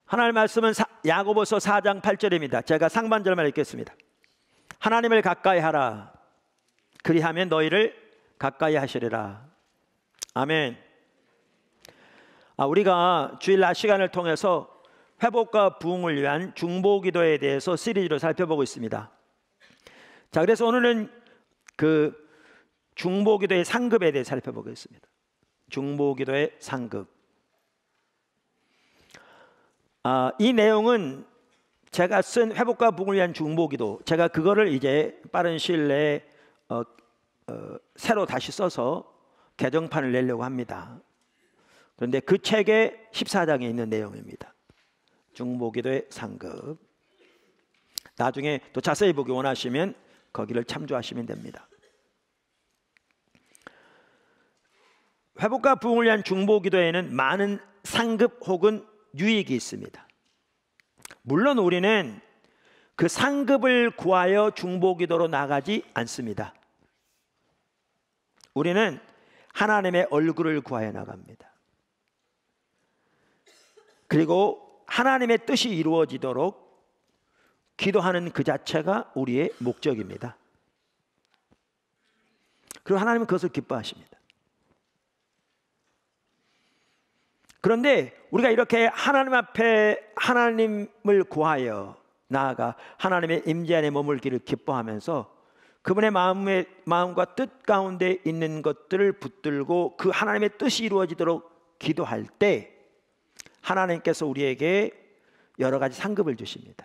하나님 말씀은 야고보서 4장 8절입니다. 제가 상반절만 읽겠습니다. 하나님을 가까이 하라. 그리하면 너희를 가까이 하시리라. 아멘. 우리가 주일 낮 시간을 통해서 회복과 부흥을 위한 중보기도에 대해서 시리즈로 살펴보고 있습니다. 자, 그래서 오늘은 그 중보기도의 상급에 대해 살펴보겠습니다. 중보기도의 상급. 이 내용은 제가 쓴 회복과 부흥을 위한 중보기도, 제가 그거를 이제 빠른 시일 내에 새로 다시 써서 개정판을 내려고 합니다. 그런데 그 책의 14장에 있는 내용입니다. 중보기도의 상급. 나중에 또 자세히 보기 원하시면 거기를 참조하시면 됩니다. 회복과 부흥을 위한 중보기도에는 많은 상급 혹은 유익이 있습니다. 물론 우리는 그 상급을 구하여 중보기도로 나가지 않습니다. 우리는 하나님의 얼굴을 구하여 나갑니다. 그리고 하나님의 뜻이 이루어지도록 기도하는 그 자체가 우리의 목적입니다. 그리고 하나님은 그것을 기뻐하십니다. 그런데 우리가 이렇게 하나님 앞에 하나님을 구하여 나아가 하나님의 임재 안에 머물기를 기뻐하면서 그분의 마음과 뜻 가운데 있는 것들을 붙들고 그 하나님의 뜻이 이루어지도록 기도할 때 하나님께서 우리에게 여러 가지 상급을 주십니다.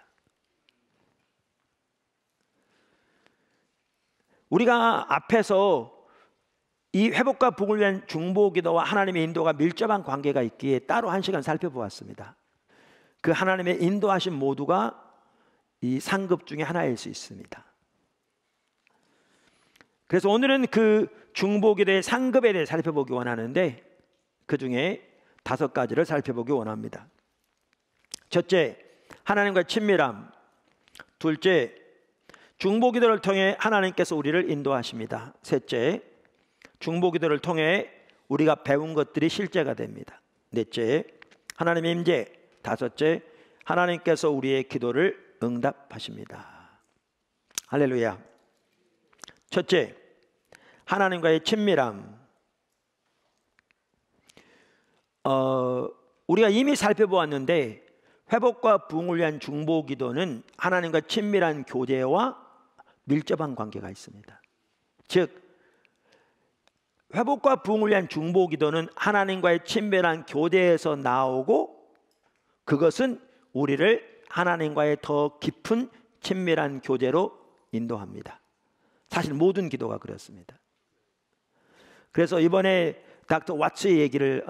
우리가 앞에서 이 회복과 부흥을 위한 중보기도와 하나님의 인도가 밀접한 관계가 있기에 따로 한 시간 살펴보았습니다. 그 하나님의 인도하신 모두가 이 상급 중에 하나일 수 있습니다. 그래서 오늘은 그 중보기도의 상급에 대해 살펴보기 원하는데 그 중에 5가지를 살펴보기 원합니다. 첫째, 하나님과의 친밀함. 둘째, 중보기도를 통해 하나님께서 우리를 인도하십니다. 셋째, 중보기도를 통해 우리가 배운 것들이 실제가 됩니다. 넷째, 하나님의 임재. 다섯째, 하나님께서 우리의 기도를 응답하십니다. 할렐루야. 첫째, 하나님과의 친밀함. 우리가 이미 살펴보았는데 회복과 부흥을 위한 중보기도는 하나님과 친밀한 교제와 밀접한 관계가 있습니다. 즉 회복과 부흥을 위한 중보기도는 하나님과의 친밀한 교제에서 나오고 그것은 우리를 하나님과의 더 깊은 친밀한 교제로 인도합니다. 사실 모든 기도가 그렇습니다. 그래서 이번에 닥터 왓츠의 얘기를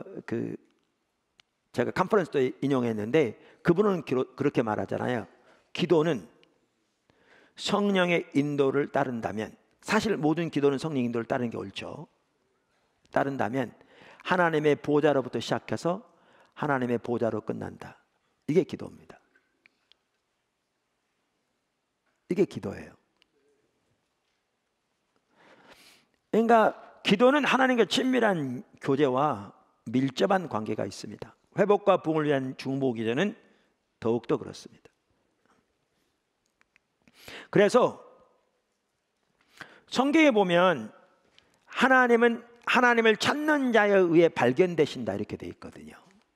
제가 컨퍼런스 때 인용했는데 그분은 그렇게 말하잖아요. 기도는 성령의 인도를 따른다면, 사실 모든 기도는 성령 인도를 따르는 게 옳죠. 따른다면 하나님의 보좌로부터 시작해서 하나님의 보좌로 끝난다. 이게 기도입니다. 이게 기도예요. 그러니까 기도는 하나님과 친밀한 교제와 밀접한 관계가 있습니다. 회복과 부흥을 위한 중보기도는 더욱더 그렇습니다. 그래서 성경에 보면 하나님은 하나님을 찾는 자에 의해 발견되신다 이렇게 되어 있거든요.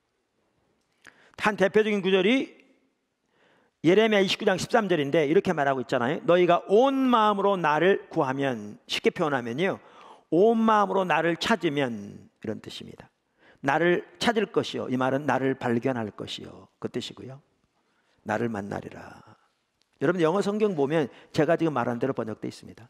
한 대표적인 구절이 예레미야 29장 13절인데 이렇게 말하고 있잖아요. 너희가 온 마음으로 나를 구하면, 쉽게 표현하면요, 온 마음으로 나를 찾으면, 이런 뜻입니다. 나를 찾을 것이요, 이 말은 나를 발견할 것이요, 그 뜻이고요. 나를 만나리라. 여러분 영어 성경 보면 제가 지금 말한 대로 번역되어 있습니다.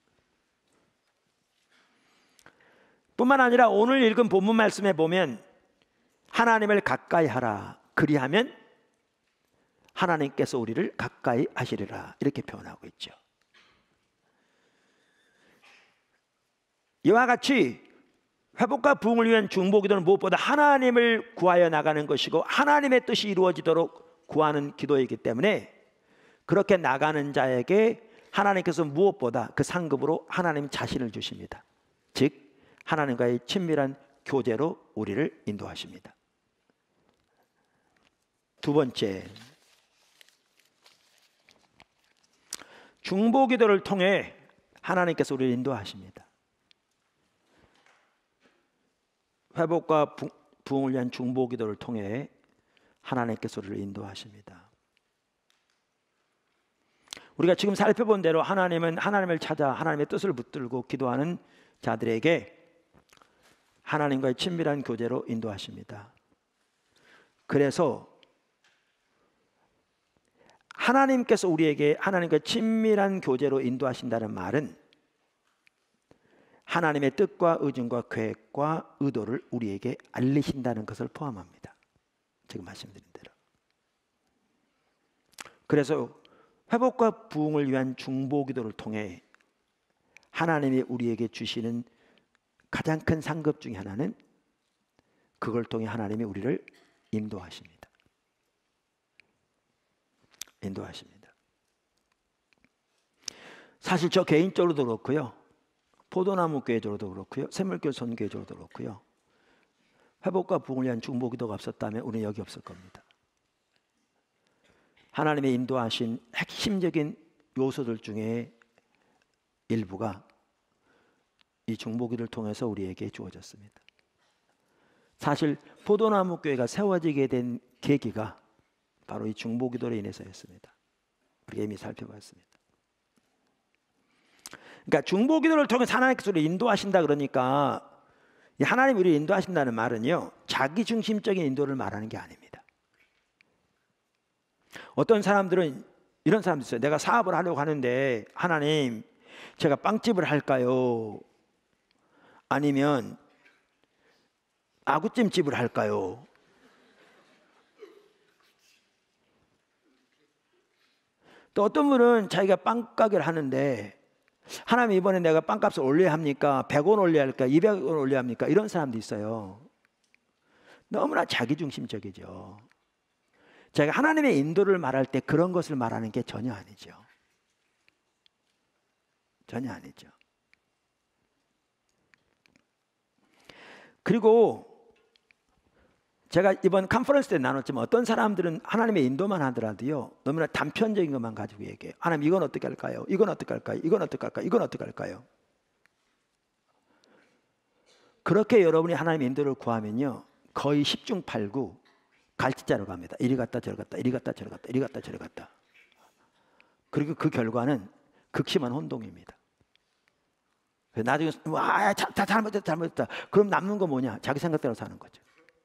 뿐만 아니라 오늘 읽은 본문 말씀에 보면 하나님을 가까이 하라. 그리하면 하나님께서 우리를 가까이 하시리라. 이렇게 표현하고 있죠. 이와 같이 회복과 부흥을 위한 중보기도는 무엇보다 하나님을 구하여 나가는 것이고 하나님의 뜻이 이루어지도록 구하는 기도이기 때문에 그렇게 나가는 자에게 하나님께서 무엇보다 그 상급으로 하나님 자신을 주십니다. 즉 하나님과의 친밀한 교제로 우리를 인도하십니다. 두 번째, 중보기도를 통해 하나님께서 우리를 인도하십니다. 회복과 부흥을 위한 중보기도를 통해 하나님께서 우리를 인도하십니다. 우리가 지금 살펴본 대로 하나님은 하나님을 찾아 하나님의 뜻을 붙들고 기도하는 자들에게 하나님과의 친밀한 교제로 인도하십니다. 그래서 하나님께서 우리에게 하나님과의 친밀한 교제로 인도하신다는 말은 하나님의 뜻과 의중과 계획과 의도를 우리에게 알리신다는 것을 포함합니다. 지금 말씀드린 대로. 그래서 회복과 부흥을 위한 중보기도를 통해 하나님이 우리에게 주시는 가장 큰 상급 중에 하나는 그걸 통해 하나님이 우리를 인도하십니다. 인도하십니다. 사실 저 개인적으로도 그렇고요, 포도나무 교회적으로도 그렇고요, 샘물교회 선교회적으로도 그렇고요, 회복과 부흥을 위한 중보기도가 없었다면 우리는 여기 없을 겁니다. 하나님의 인도하신 핵심적인 요소들 중에 일부가 이 중보기도를 통해서 우리에게 주어졌습니다. 사실 포도나무 교회가 세워지게 된 계기가 바로 이 중보기도로 인해서였습니다. 우리가 이미 살펴봤습니다. 그러니까 중보기도를 통해서 하나님께서 우리를 인도하신다 그러니까 하나님이 우리를 인도하신다는 말은요, 자기중심적인 인도를 말하는 게 아닙니다. 어떤 사람들은 이런 사람도 있어요. 내가 사업을 하려고 하는데 하나님, 제가 빵집을 할까요? 아니면 아구찜집을 할까요? 또 어떤 분은 자기가 빵가게를 하는데 하나님, 이번에 내가 빵값을 올려야 합니까? 100원 올려야 할까? 200원 올려야 합니까? 이런 사람도 있어요. 너무나 자기중심적이죠. 제가 하나님의 인도를 말할 때 그런 것을 말하는 게 전혀 아니죠. 전혀 아니죠. 그리고 제가 이번 컨퍼런스 때 나눴지만 어떤 사람들은 하나님의 인도만 하더라도요, 너무나 단편적인 것만 가지고 얘기해요. 하나님, 이건 어떻게 할까요? 이건 어떻게 할까요? 이건 어떻게 할까요? 이건 어떻게 할까요? 그렇게 여러분이 하나님의 인도를 구하면요, 거의 10중 8구 갈치자로 갑니다. 이리 갔다 저리 갔다, 이리 갔다 저리 갔다, 이리 갔다 저리 갔다. 그리고 그 결과는 극심한 혼동입니다. 나중에 와, 잘못했다, 잘못했다. 그럼 남는 거 뭐냐? 자기 생각대로 사는 거죠.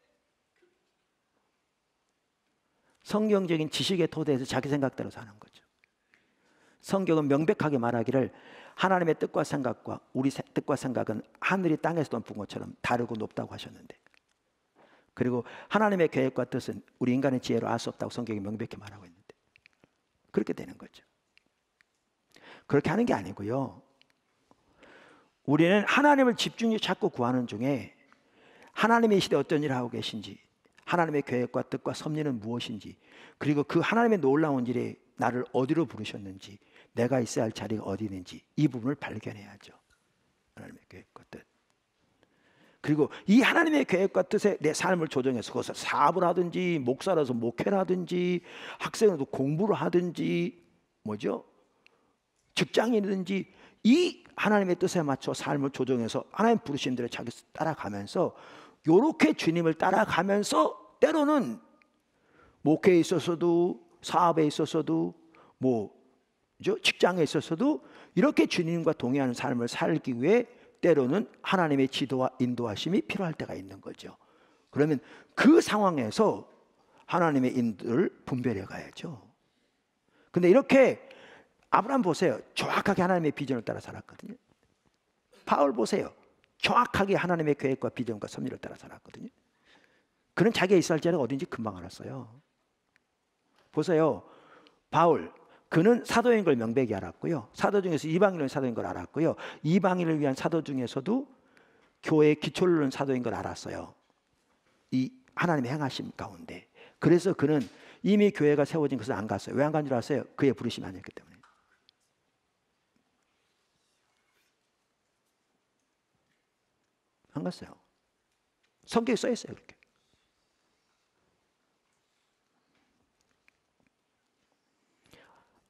성경적인 지식의 토대에서 자기 생각대로 사는 거죠. 성경은 명백하게 말하기를 하나님의 뜻과 생각과 우리 뜻과 생각은 하늘이 땅에서 높은 것처럼 다르고 높다고 하셨는데, 그리고 하나님의 계획과 뜻은 우리 인간의 지혜로 알 수 없다고 성경이 명백히 말하고 있는데, 그렇게 되는 거죠. 그렇게 하는 게 아니고요, 우리는 하나님을 집중적으로 찾고 구하는 중에 하나님의 이 시대에 어떤 일을 하고 계신지, 하나님의 계획과 뜻과 섭리는 무엇인지, 그리고 그 하나님의 놀라운 일에 나를 어디로 부르셨는지, 내가 있어야 할 자리가 어디 있는지, 이 부분을 발견해야죠. 하나님의 계획과 뜻. 그리고 이 하나님의 계획과 뜻에 내 삶을 조정해서 그것을 사업을 하든지, 목사라서 목회를 하든지, 학생으로서 공부를 하든지, 직장인이든지, 이 하나님의 뜻에 맞춰 삶을 조정해서 하나님 부르신 대로 자기 따라가면서, 요렇게 주님을 따라가면서 때로는 목회에 있어서도, 사업에 있어서도, 직장에 있어서도 이렇게 주님과 동행하는 삶을 살기 위해 때로는 하나님의 지도와 인도하심이 필요할 때가 있는 거죠. 그러면 그 상황에서 하나님의 인도를 분별해 가야죠. 근데 이렇게 아브라함 보세요. 정확하게 하나님의 비전을 따라 살았거든요. 바울 보세요. 정확하게 하나님의 계획과 비전과 섭리를 따라 살았거든요. 그는 자기가 있어야 할 자리가 어딘지 금방 알았어요. 보세요. 바울, 그는 사도인 걸 명백히 알았고요, 사도 중에서 이방인을 사도인 걸 알았고요, 이방인을 위한 사도 중에서도 교회의 기초를 놓은 사도인 걸 알았어요. 이 하나님의 행하심 가운데. 그래서 그는 이미 교회가 세워진 것을 안 갔어요. 왜 안 간 줄 아세요? 그의 부르심이 아니었기 때문에. 안 갔어요. 성경에 써 있어요, 그렇게.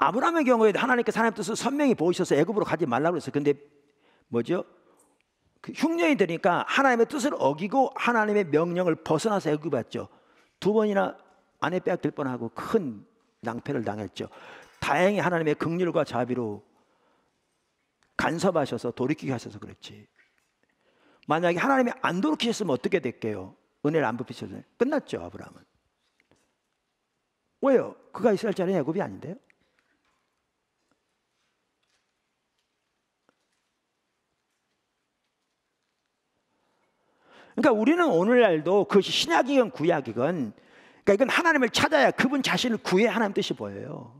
아브라함의 경우에도 하나님께서 하나님 뜻을 선명히 보이셔서 애굽으로 가지 말라고 그랬어요. 근데 뭐죠? 그 흉년이 되니까 하나님의 뜻을 어기고 하나님의 명령을 벗어나서 애굽에 왔죠. 2번이나 아내 빼앗길 뻔하고 큰 낭패를 당했죠. 다행히 하나님의 긍휼과 자비로 간섭하셔서 돌이키게 하셔서 그렇지. 만약에 하나님이 안 돌이키셨으면 어떻게 됐게요? 은혜를 안 베푸셨어요. 끝났죠. 아브라함은. 왜요? 그가 있어야 할 자리는 애굽이 아닌데요. 그러니까 우리는 오늘날도 그것이 신약이건 구약이건, 그러니까 이건 하나님을 찾아야 그분 자신을 구해야 하나님 뜻이 보여요.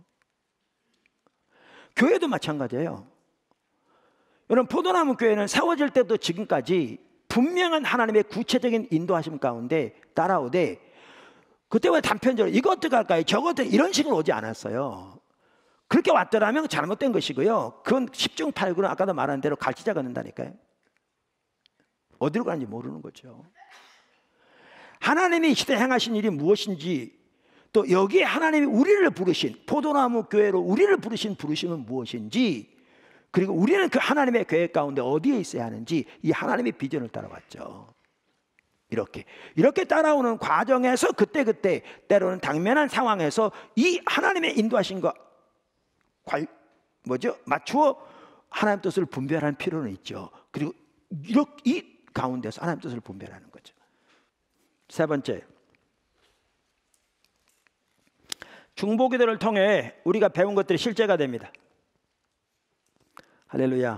교회도 마찬가지예요. 여러분, 포도나무 교회는 세워질 때부터 지금까지 분명한 하나님의 구체적인 인도하심 가운데 따라오되, 그때 왜 단편적으로 이거 어떻게 할까요? 저거 어떻게, 이런 식으로 오지 않았어요. 그렇게 왔더라면 잘못된 것이고요. 그건 10중 8구는 아까도 말한 대로 갈치자가 는다니까요. 어디로 가는지 모르는 거죠. 하나님이 이 시대에 행하신 일이 무엇인지, 또 여기에 하나님이 우리를 부르신, 포도나무 교회로 우리를 부르신 부르심은 무엇인지, 그리고 우리는 그 하나님의 계획 가운데 어디에 있어야 하는지, 이 하나님의 비전을 따라왔죠. 이렇게 따라오는 과정에서 그때그때 때로는 당면한 상황에서 이 하나님의 인도하신 것 맞추어 하나님 뜻을 분별하는 필요는 있죠. 그리고 이 가운데서 하나님 뜻을 분별하는 거죠. 세 번째, 중보기도를 통해 우리가 배운 것들이 실제가 됩니다. 할렐루야.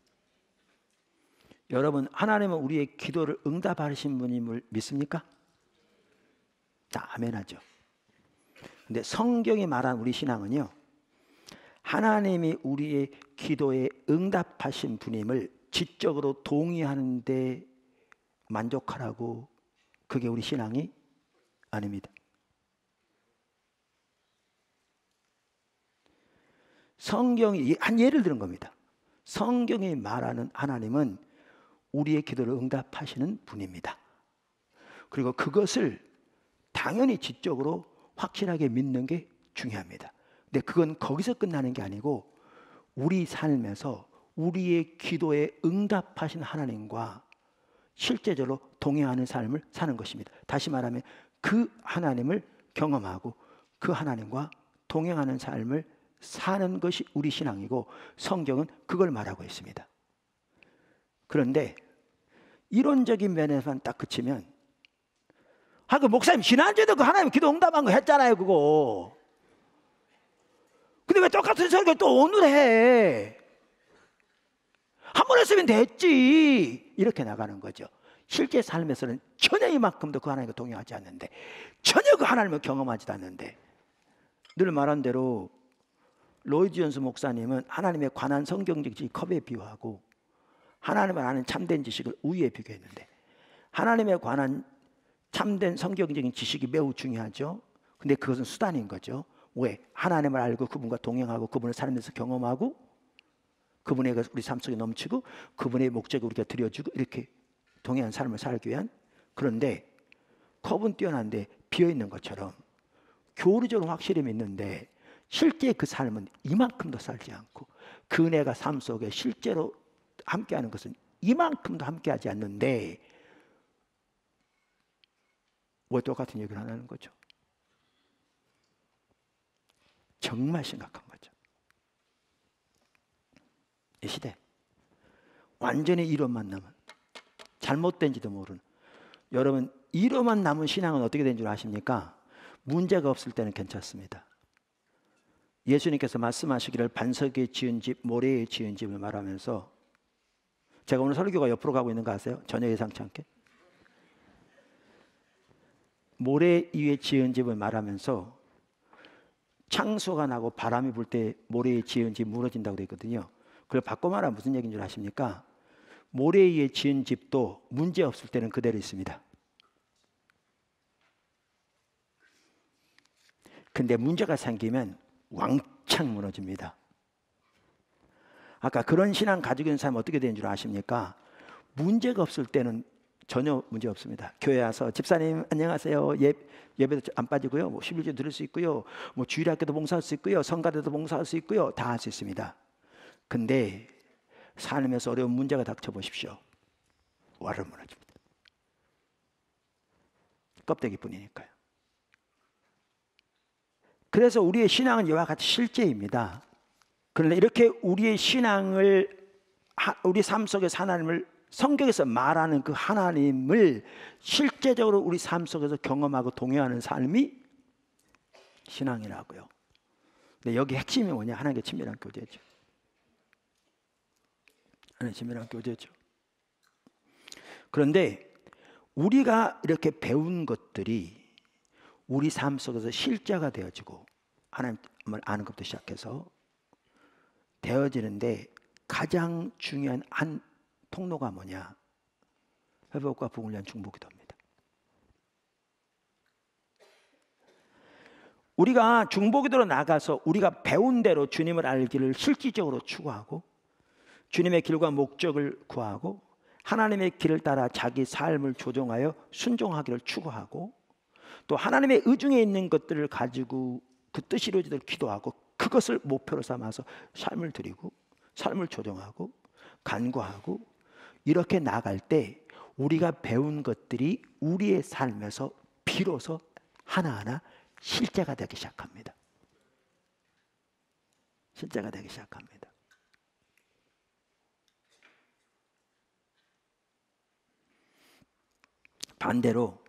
여러분, 하나님은 우리의 기도를 응답하신 분임을 믿습니까? 아멘하죠. 근데 성경이 말한 우리 신앙은요, 하나님이 우리의 기도에 응답하신 분임을 지적으로 동의하는데 만족하라고, 그게 우리 신앙이 아닙니다. 성경이 한 예를 들은 겁니다. 성경이 말하는 하나님은 우리의 기도를 응답하시는 분입니다. 그리고 그것을 당연히 지적으로 확실하게 믿는 게 중요합니다. 근데 그건 거기서 끝나는 게 아니고 우리 삶에서 우리의 기도에 응답하신 하나님과 실제적으로 동행하는 삶을 사는 것입니다. 다시 말하면 그 하나님을 경험하고 그 하나님과 동행하는 삶을 사는 것이 우리 신앙이고, 성경은 그걸 말하고 있습니다. 그런데 이론적인 면에서만 딱 그치면, 그 목사님 지난주에도 그 하나님 기도 응답한 거 했잖아요, 그거. 근데 왜 똑같은 설교 또 오늘 해? 한 번 했으면 됐지. 이렇게 나가는 거죠. 실제 삶에서는 전혀 이만큼도 그 하나님과 동행하지 않는데, 전혀 그 하나님을 경험하지도 않는데, 늘 말한 대로 로이드 존스 목사님은 하나님에 관한 성경적 지식을 컵에 비유하고 하나님을 아는 참된 지식을 우유에 비교했는데, 하나님에 관한 참된 성경적인 지식이 매우 중요하죠. 근데 그것은 수단인 거죠. 왜? 하나님을 알고 그분과 동행하고 그분을 삶에서 경험하고 그분의 우리 삶 속에 넘치고 그분의 목적을 우리가 드려주고 이렇게 동행한 삶을 살기 위한. 그런데 컵은 뛰어난데 비어있는 것처럼 교리적으로 확실히 믿는데 실제 그 삶은 이만큼도 살지 않고, 그 은혜가 삶 속에 실제로 함께하는 것은 이만큼도 함께하지 않는데, 왜 똑같은 얘기를 안 하는 거죠? 정말 심각한 거죠. 이 시대 완전히 이론만 남은, 잘못된지도 모르는, 여러분 이론만 남은 신앙은 어떻게 된 줄 아십니까? 문제가 없을 때는 괜찮습니다. 예수님께서 말씀하시기를 반석에 지은 집, 모래에 지은 집을 말하면서, 제가 오늘 설교가 옆으로 가고 있는 거 아세요? 전혀 예상치 않게. 모래 위에 지은 집을 말하면서 창수가 나고 바람이 불 때 모래에 지은 집 무너진다고 되어 있거든요. 그걸 바꿔 말하면 무슨 얘기인 줄 아십니까? 모래 위에 지은 집도 문제 없을 때는 그대로 있습니다. 근데 문제가 생기면 왕창 무너집니다. 아까 그런 신앙 가지고 있는 사람은 어떻게 되는 줄 아십니까? 문제가 없을 때는 전혀 문제 없습니다. 교회 와서 집사님 안녕하세요. 예배도 안 빠지고요. 뭐 11조 들을 수 있고요. 뭐 주일학교도 봉사할 수 있고요. 성가대도 봉사할 수 있고요. 다 할 수 있습니다. 근데 삶에서 어려운 문제가 닥쳐 보십시오. 와르르 무너집니다. 껍데기뿐이니까요. 그래서 우리의 신앙은 이와 같이 실제입니다. 그런데 이렇게 우리의 신앙을, 우리 삶 속에서 하나님을, 성경에서 말하는 그 하나님을 실제적으로 우리 삶 속에서 경험하고 동행하는 삶이 신앙이라고요. 근데 여기 핵심이 뭐냐? 하나님께 친밀한 교제죠. 하나님께 친밀한 교제죠. 그런데 우리가 이렇게 배운 것들이 우리 삶 속에서 실제가 되어지고 하나님을 아는 것부터 시작해서 되어지는데 가장 중요한 한 통로가 뭐냐? 회복과 부흥을 위한 중보기도입니다. 우리가 중보기도로 나가서 우리가 배운 대로 주님을 알기를 실질적으로 추구하고 주님의 길과 목적을 구하고 하나님의 길을 따라 자기 삶을 조정하여 순종하기를 추구하고 또 하나님의 의중에 있는 것들을 가지고 그 뜻이 이루어지도록 기도하고 그것을 목표로 삼아서 삶을 드리고 삶을 조정하고 간구하고 이렇게 나갈 때 우리가 배운 것들이 우리의 삶에서 비로소 하나하나 실제가 되기 시작합니다. 실제가 되기 시작합니다. 반대로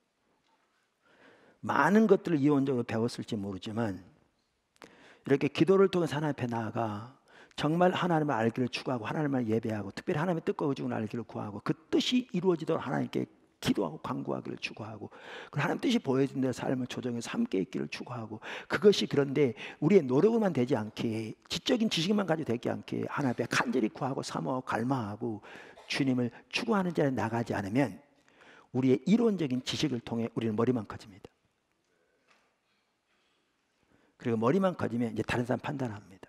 많은 것들을 이론적으로 배웠을지 모르지만 이렇게 기도를 통해 하나님 앞에 나아가 정말 하나님을 알기를 추구하고 하나님을 예배하고 특별히 하나님의 뜻과 의중을 알기를 구하고 그 뜻이 이루어지도록 하나님께 기도하고 간구하기를 추구하고 그 하나님 뜻이 보여진 대로 삶을 조정해서 함께 있기를 추구하고 그것이 그런데 우리의 노력으로만 되지 않게 지적인 지식만 가지고 되지 않게 하나님 앞에 간절히 구하고 사모하고 갈망하고 주님을 추구하는 자리에 나가지 않으면 우리의 이론적인 지식을 통해 우리는 머리만 커집니다. 그리고 머리만 커지면 이제 다른 사람 판단합니다.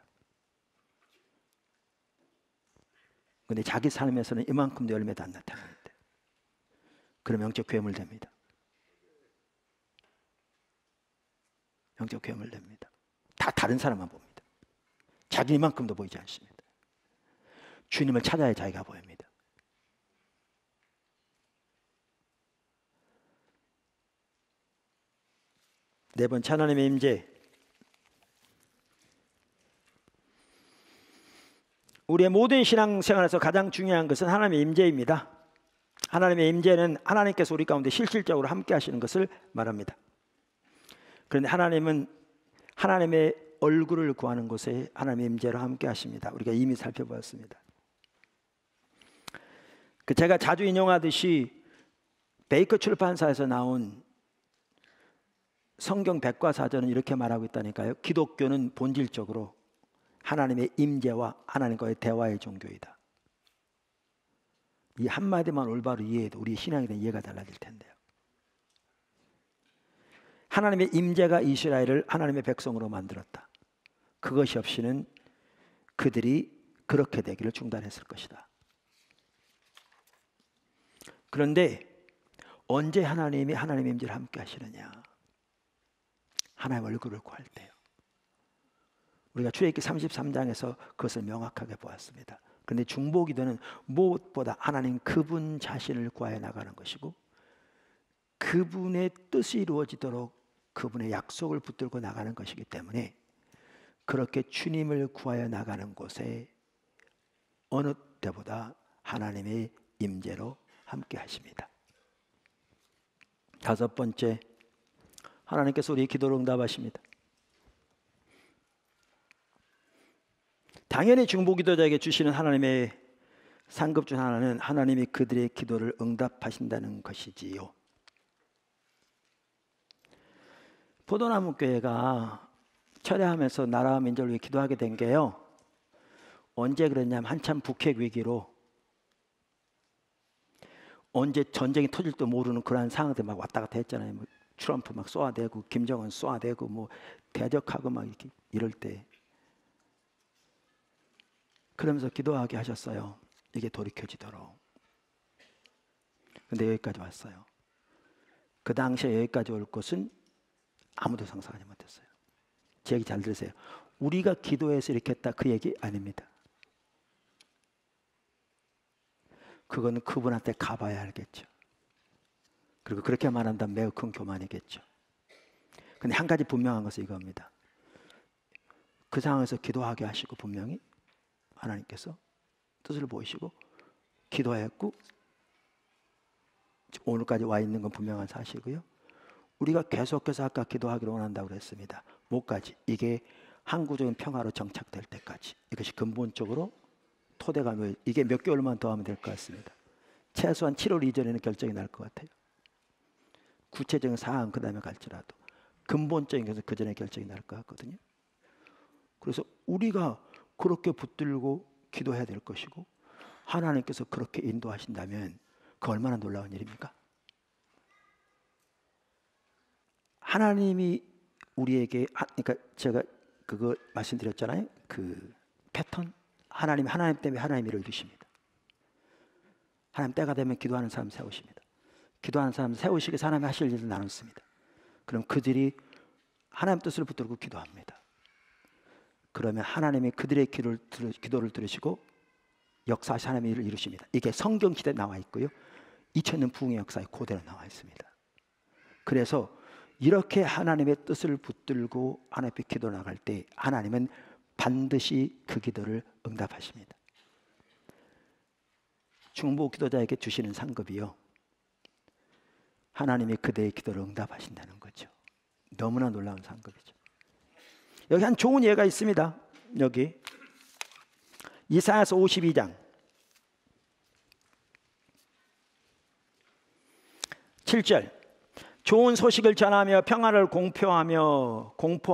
근데 자기 삶에서는 이만큼도 열매도 안 나타나는데 그럼 영적 괴물됩니다. 영적 괴물됩니다. 다 다른 사람만 봅니다. 자기 이만큼도 보이지 않습니다. 주님을 찾아야 자기가 보입니다. 네 번째 하나님의 임재. 우리의 모든 신앙생활에서 가장 중요한 것은 하나님의 임재입니다. 하나님의 임재는 하나님께서 우리 가운데 실질적으로 함께 하시는 것을 말합니다. 그런데 하나님은 하나님의 얼굴을 구하는 곳에 하나님의 임재로 함께 하십니다. 우리가 이미 살펴보았습니다. 제가 자주 인용하듯이 베이커 출판사에서 나온 성경 백과사전은 이렇게 말하고 있다니까요. 기독교는 본질적으로 하나님의 임재와 하나님과의 대화의 종교이다. 이 한마디만 올바로 이해해도 우리 신앙에 대한 이해가 달라질 텐데요. 하나님의 임재가 이스라엘을 하나님의 백성으로 만들었다. 그것이 없이는 그들이 그렇게 되기를 중단했을 것이다. 그런데 언제 하나님이 하나님의 임재를 함께 하시느냐? 하나님 얼굴을 구할 때요. 우리가 출애굽기 33장에서 그것을 명확하게 보았습니다. 그런데 중보기도는 무엇보다 하나님 그분 자신을 구하여 나가는 것이고 그분의 뜻이 이루어지도록 그분의 약속을 붙들고 나가는 것이기 때문에 그렇게 주님을 구하여 나가는 곳에 어느 때보다 하나님의 임재로 함께 하십니다. 다섯 번째, 하나님께서 우리의 기도를 응답하십니다. 당연히 중보기도자에게 주시는 하나님의 상급 중 하나는 하나님이 그들의 기도를 응답하신다는 것이지요. 포도나무 교회가 철회하면서 나라와 민족을 위해 기도하게 된 게요. 언제 그랬냐면 한참 북핵 위기로 언제 전쟁이 터질지도 모르는 그러한 상황들 막 왔다 갔다 했잖아요. 뭐 트럼프 막 쏘아대고 김정은 쏘아대고 뭐 대적하고 막 이렇게 이럴 때 그러면서 기도하게 하셨어요. 이게 돌이켜지도록. 근데 여기까지 왔어요. 그 당시에 여기까지 올 것은 아무도 상상하지 못했어요. 제 얘기 잘 들으세요. 우리가 기도해서 이렇게 했다 그 얘기 아닙니다. 그거는 그분한테 가봐야 알겠죠. 그리고 그렇게 말한다면 매우 큰 교만이겠죠. 근데 한 가지 분명한 것은 이겁니다. 그 상황에서 기도하게 하시고 분명히 하나님께서 뜻을 보이시고 기도했고 오늘까지 와 있는 건 분명한 사실이고요. 우리가 계속해서 아까 기도하기를 원한다고 그랬습니다. 뭐까지? 이게 항구적인 평화로 정착될 때까지. 이것이 근본적으로 토대가 이게 몇 개월만 더 하면 될 것 같습니다. 최소한 7월 이전에는 결정이 날 것 같아요. 구체적인 사항 그 다음에 갈지라도 근본적인 것은 그 전에 결정이 날 것 같거든요. 그래서 우리가 그렇게 붙들고 기도해야 될 것이고 하나님께서 그렇게 인도하신다면 그 얼마나 놀라운 일입니까? 하나님이 우리에게 그러니까 제가 그거 말씀드렸잖아요. 그 패턴 하나님 때문에 하나님 일을 이루십니다. 하나님 때가 되면 기도하는 사람 세우십니다. 기도하는 사람 세우시기 하나님이 하실 일을 나눴습니다. 그럼 그들이 하나님 뜻을 붙들고 기도합니다. 그러면 하나님이 그들의 기도를 들으시고 역사하시 하나님의 일을 이루십니다. 이게 성경 시대에 나와 있고요. 2000년 부흥의 역사에 그대로 나와 있습니다. 그래서 이렇게 하나님의 뜻을 붙들고 하나님 앞에 기도 나갈 때 하나님은 반드시 그 기도를 응답하십니다. 중보 기도자에게 주시는 상급이요, 하나님이 그대의 기도를 응답하신다는 거죠. 너무나 놀라운 상급이죠. 여기 한 좋은 예가 있습니다. 여기 이사야서 52장 7절 좋은 소식을 전하며 평화를 공포하며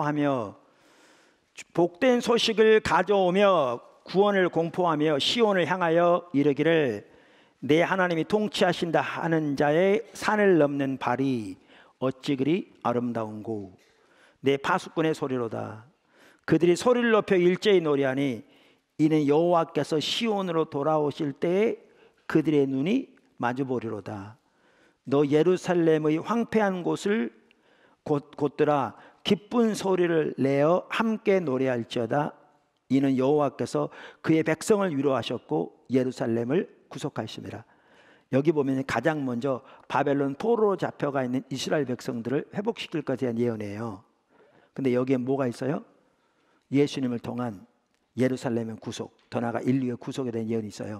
복된 소식을 가져오며 구원을 공포하며 시온을 향하여 이르기를 내 하나님이 통치하신다 하는 자의 산을 넘는 발이 어찌 그리 아름다운고 내 파수꾼의 소리로다. 그들이 소리를 높여 일제히 노래하니 이는 여호와께서 시온으로 돌아오실 때에 그들의 눈이 마주보리로다. 너 예루살렘의 황폐한 곳을 곧들아 기쁜 소리를 내어 함께 노래할지어다. 이는 여호와께서 그의 백성을 위로하셨고 예루살렘을 구속하시니라. 여기 보면 가장 먼저 바벨론 포로로 잡혀가 있는 이스라엘 백성들을 회복시킬 것에 대한 예언이에요. 근데 여기에 뭐가 있어요? 예수님을 통한 예루살렘의 구속, 더 나아가 인류의 구속에 대한 예언이 있어요.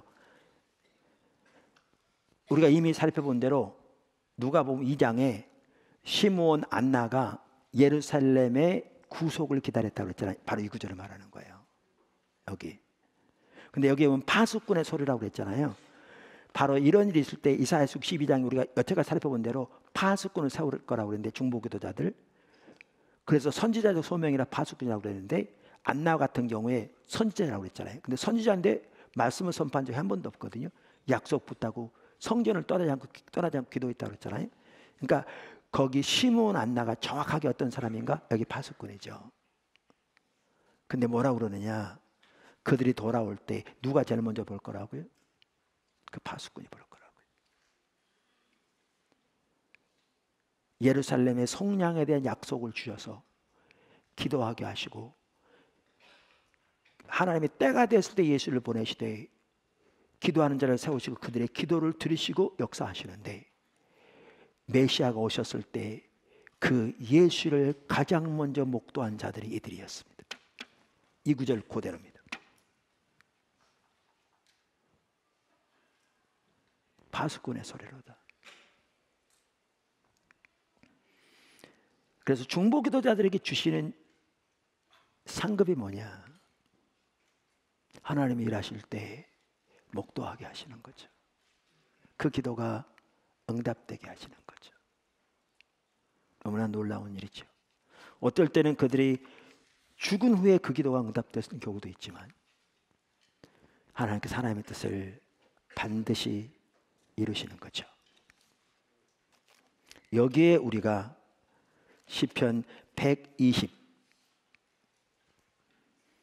우리가 이미 살펴본 대로 누가복음 2장에 시므온 안나가 예루살렘의 구속을 기다렸다고 했잖아요. 바로 이 구절을 말하는 거예요. 여기. 근데 여기에 보면 파수꾼의 소리라고 그랬잖아요. 바로 이런 일이 있을 때 이사야서 62장 우리가 여태까지 살펴본 대로 파수꾼을 세울 거라고 그랬는데 중보기도자들. 그래서 선지자적 소명이라 파수꾼이라고 그랬는데 안나 같은 경우에 선지자라고 그랬잖아요. 근데 선지자인데 말씀을 선포한 적이 한 번도 없거든요. 약속 붙다고 성전을 떠나지 않고 기도했다고 그랬잖아요. 그러니까 거기 시므온 안나가 정확하게 어떤 사람인가? 여기 파수꾼이죠. 근데 뭐라고 그러느냐? 그들이 돌아올 때 누가 제일 먼저 볼 거라고요? 그 파수꾼이 볼 거라고요. 예루살렘의 성량에 대한 약속을 주셔서 기도하게 하시고 하나님의 때가 됐을 때 예수를 보내시되 기도하는 자를 세우시고 그들의 기도를 들으시고 역사하시는데 메시아가 오셨을 때 그 예수를 가장 먼저 목도한 자들이 이들이었습니다. 이 구절 그대로입니다. 파수꾼의 소리로다. 그래서 중보기도자들에게 주시는 상급이 뭐냐? 하나님이 일하실 때 목도하게 하시는 거죠. 그 기도가 응답되게 하시는 거죠. 너무나 놀라운 일이죠. 어떨 때는 그들이 죽은 후에 그 기도가 응답되는 경우도 있지만 하나님께서 하나님의 뜻을 반드시 이루시는 거죠. 여기에 우리가 시편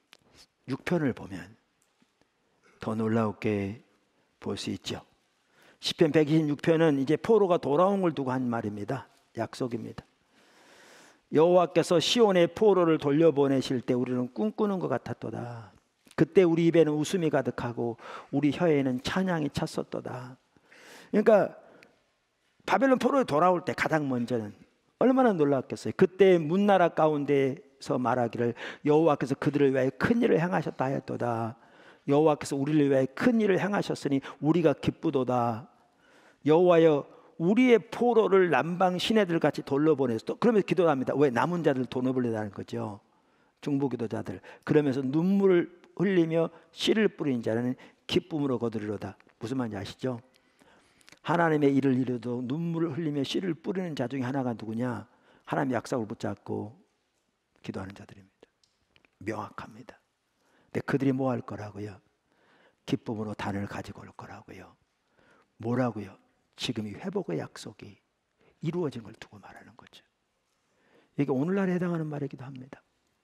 126편을 보면 더 놀라우게 볼 수 있죠. 시편 126편은 이제 포로가 돌아온 걸 두고 한 말입니다. 약속입니다. 여호와께서 시온의 포로를 돌려보내실 때 우리는 꿈꾸는 것 같았도다. 그때 우리 입에는 웃음이 가득하고 우리 혀에는 찬양이 찼었도다. 그러니까 바벨론 포로에 돌아올 때 가장 먼저는 얼마나 놀랐겠어요. 그때 문나라 가운데서 말하기를 여호와께서 그들을 위하여 큰 일을 행하셨다 하였도다. 여호와께서 우리를 위하여 큰 일을 행하셨으니 우리가 기쁘도다. 여호와여 우리의 포로를 남방 시내들 같이 돌려보내서 그러면서 기도합니다. 왜? 남은 자들 돌려보내라는 거죠. 중보기도자들. 그러면서 눈물을 흘리며 씨를 뿌린 자는 기쁨으로 거두리로다. 무슨 말인지 아시죠? 하나님의 일을 이루도 눈물을 흘리며 씨를 뿌리는 자 중에 하나가 누구냐? 하나님의 약속을 붙잡고 기도하는 자들입니다. 명확합니다. 근데 그들이 뭐 할 거라고요? 기쁨으로 단을 가지고 올 거라고요. 뭐라고요? 지금 이 회복의 약속이 이루어진 걸 두고 말하는 거죠. 이게 오늘날에 해당하는 말이기도 합니다.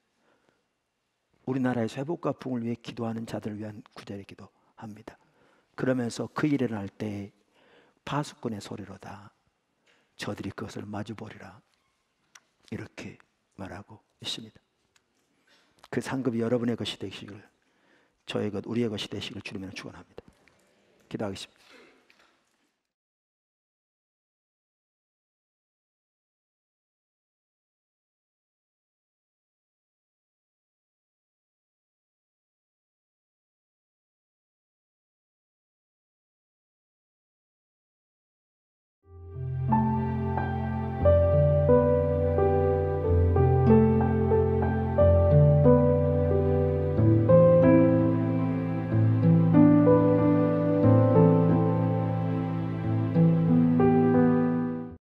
우리나라에서 회복과 부흥을 위해 기도하는 자들을 위한 구절의 기도합니다. 그러면서 그 일을 할 때 파수꾼의 소리로다. 저들이 그것을 마주보리라. 이렇게 말하고 있습니다. 그 상급이 여러분의 것이 되시기를, 저의 것, 우리의 것이 되시기를 주님으로 축원합니다. 기도하겠습니다.